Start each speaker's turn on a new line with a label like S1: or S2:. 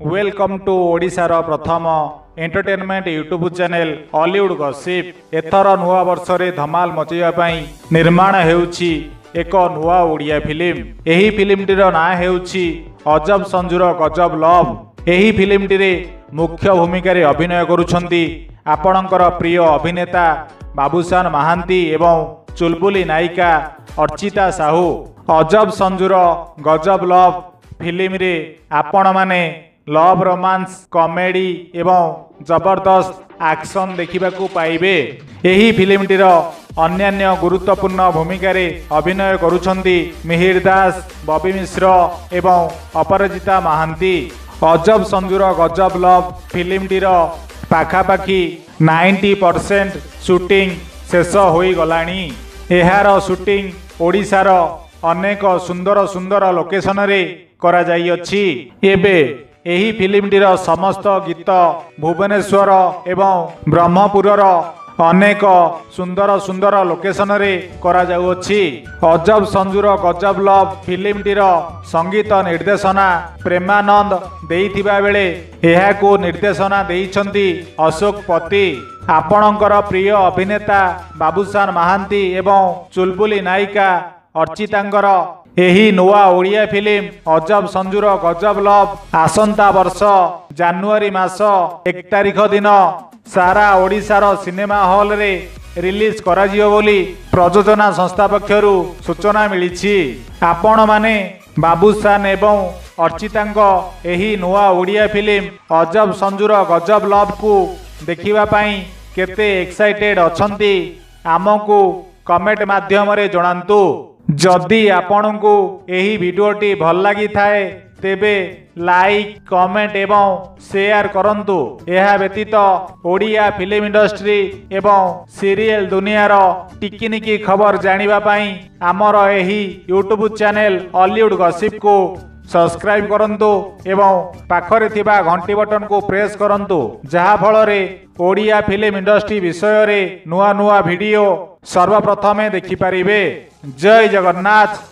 S1: Welcome to ओडिशार प्रथम entertainment YouTube channel Hollywood gossip. एथर नुआ वर्ष रे धमाल मचैया पई निर्माण हेउछि एक नुआ ओडिया फिल्म। एही फिल्मटीर ना हेउछि अजब संजुर गजब लव। एही फिल्मटी मुख्य भूमिका रे अभिनय करुछंती आपणकर प्रिय अभिनेता बाबूसान महांती एवं चुलबुली नायिका अर्चिता साहू। अजब संजुर गजब लव फिल्म रे आपण माने लव रोमांस कॉमेडी एवं जबरदस्त एक्शन देखा पाइबे। एही फिल्मटीर अन्यान्य गुरुत्वपूर्ण भूमिका रे अभिनय करुछंती मिहिर दास, बबी मिश्र एवं अपराजिता महांती। अजब संजुर गजब लव फिल्मटीर पाखापाखि 90% शूटिंग शेष होई गलानी। एहार शूटिंग ओडिशार अनेक सुंदर सुंदर लोकेशन रे करा जाई अछि। एबे एही फिल्मटीर समस्त गीत भुवनेश्वर एवं ब्रह्मपुरर अनेक सुंदर सुंदर लोकेशन रे करा जाउछि। अजब संजुर गजब लव फिल्मटीर संगीत निर्देशना प्रेमानंद देइथिबा बेले एहाकू निर्देशना देइछंती अशोक पति। आपणकर प्रिय अभिनेता बाबूसान महांती एवं चुलबुली नायिका अर्चितांकर एही नुआ ओडिया फिल्म अजब संजुर गजब लव आसंता वर्ष जानुआरी मास 1 तारिख दिन सारा ओडिशार सिनेमा हॉल रे रिलीज करा जियो बोली प्रयोजना संस्था पक्षरु सूचना मिलिछि। आपण माने बाबूसान एवं अर्चितांक एही नुआ ओडिया फिल्म अजब संजुर गजब लव को देखिबा पई केते एक्साइटेड अछंती आमको कमेंट माध्यम रे जणांतु। जदि आपनकू एही वीडियोटी भल लगी थाए तेबे लाइक कमेंट एवं शेयर करंतु। यह व्यतीत ओडिया फिल्म इंडस्ट्री एवं सीरियल दुनियार टिकिनिकी खबर जानिबा पई आमर एही यूट्यूब चैनल हॉलीवुड गॉसिप को सब्सक्राइब करंतु एवं पाखरे थिबा घंटी बटन को प्रेस करंतु, जहा फल रे ओडिया फिल्म इंडस्ट्री विषय रे नुआ नुआ वीडियो सर्वप्रथमे देखि पारिबे। जय जगन्नाथ।